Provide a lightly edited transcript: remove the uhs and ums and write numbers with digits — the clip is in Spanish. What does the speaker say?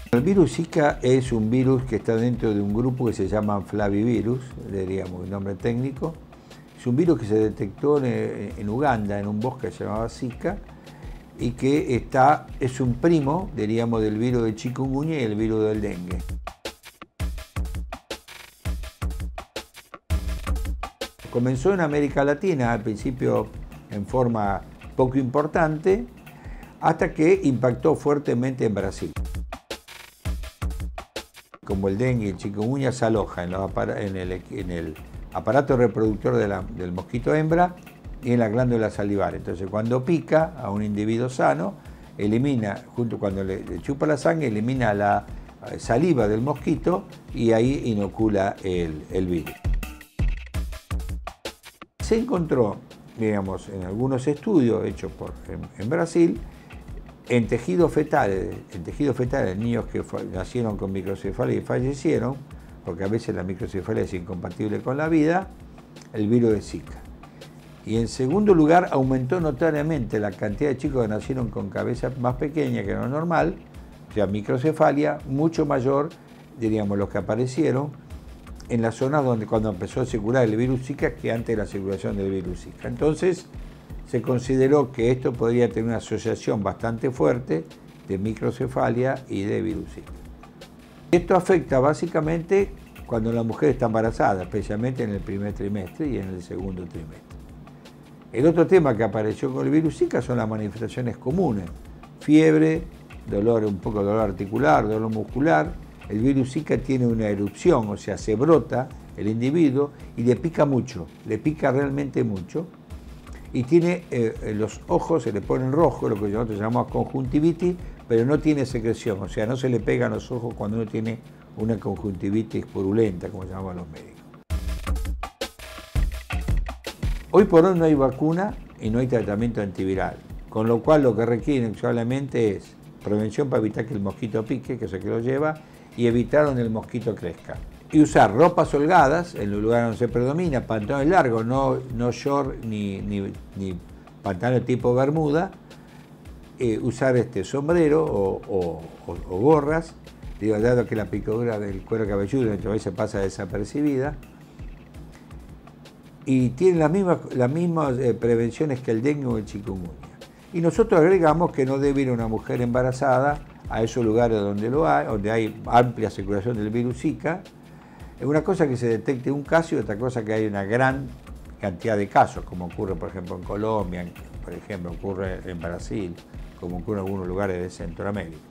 El virus Zika es un virus que está dentro de un grupo que se llama Flavivirus, diríamos el nombre técnico. Es un virus que se detectó en Uganda, en un bosque que se llamaba Zika, y que es un primo, diríamos, del virus del chikungunya y el virus del dengue. Comenzó en América Latina, al principio en forma poco importante, hasta que impactó fuertemente en Brasil. Como el dengue y el chikungunya se aloja en el aparato reproductor del mosquito hembra y en la glándula salivar. Entonces, cuando pica a un individuo sano, elimina, cuando le chupa la sangre, elimina la saliva del mosquito y ahí inocula el virus. Se encontró, digamos, en algunos estudios hechos en Brasil, en tejidos fetales, niños que nacieron con microcefalia y fallecieron, porque a veces la microcefalia es incompatible con la vida, el virus de Zika. Y en segundo lugar, aumentó notoriamente la cantidad de chicos que nacieron con cabeza más pequeña que lo normal, o sea, microcefalia, mucho mayor, diríamos, los que aparecieron en las zonas cuando empezó a circular el virus Zika que antes de la circulación del virus Zika. Entonces, se consideró que esto podría tener una asociación bastante fuerte de microcefalia y de virus Zika. Esto afecta básicamente cuando la mujer está embarazada, especialmente en el primer trimestre y en el segundo trimestre. El otro tema que apareció con el virus Zika son las manifestaciones comunes: fiebre, un poco de dolor articular, dolor muscular. El virus Zika tiene una erupción, o sea, se brota el individuo y le pica mucho, le pica realmente mucho. Y tiene los ojos, se le ponen rojos, lo que nosotros llamamos conjuntivitis, pero no tiene secreción, o sea, no se le pegan los ojos cuando uno tiene una conjuntivitis purulenta, como llaman los médicos. Hoy por hoy no hay vacuna y no hay tratamiento antiviral, con lo cual lo que requieren solamente es prevención para evitar que el mosquito pique, que es el que lo lleva, y evitar donde el mosquito crezca. Y usar ropas holgadas en los lugares donde se predomina, pantalones largos, no short ni pantalón tipo bermuda, usar sombrero o gorras, dado que la picadura del cuero cabelludo a veces pasa desapercibida, y tienen las mismas prevenciones que el dengue o el chikungunya. Y nosotros agregamos que no debe ir una mujer embarazada a esos lugares donde hay amplia circulación del virus Zika. Es una cosa que se detecte un caso y otra cosa que hay una gran cantidad de casos, como ocurre, por ejemplo, en Colombia, por ejemplo, ocurre en Brasil, como ocurre en algunos lugares de Centroamérica.